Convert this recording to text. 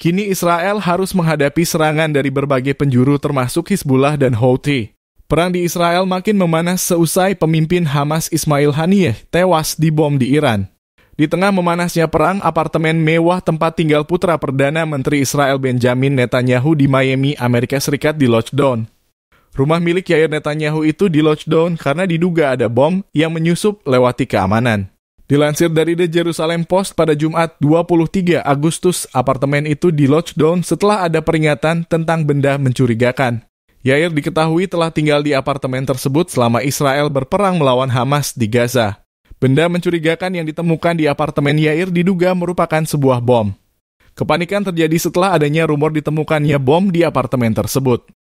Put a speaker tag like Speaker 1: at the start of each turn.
Speaker 1: Kini Israel harus menghadapi serangan dari berbagai penjuru termasuk Hizbullah dan Houthi. Perang di Israel makin memanas seusai pemimpin Hamas Ismail Haniyeh tewas dibom di Iran. Di tengah memanasnya perang, apartemen mewah tempat tinggal putra Perdana Menteri Israel Benjamin Netanyahu di Miami, Amerika Serikat di lockdown. Rumah milik Yair Netanyahu itu di lockdown karena diduga ada bom yang menyusup lewati keamanan. Dilansir dari The Jerusalem Post pada Jumat 23 Agustus, apartemen itu di lockdown setelah ada peringatan tentang benda mencurigakan. Yair diketahui telah tinggal di apartemen tersebut selama Israel berperang melawan Hamas di Gaza. Benda mencurigakan yang ditemukan di apartemen Yair diduga merupakan sebuah bom. Kepanikan terjadi setelah adanya rumor ditemukannya bom di apartemen tersebut.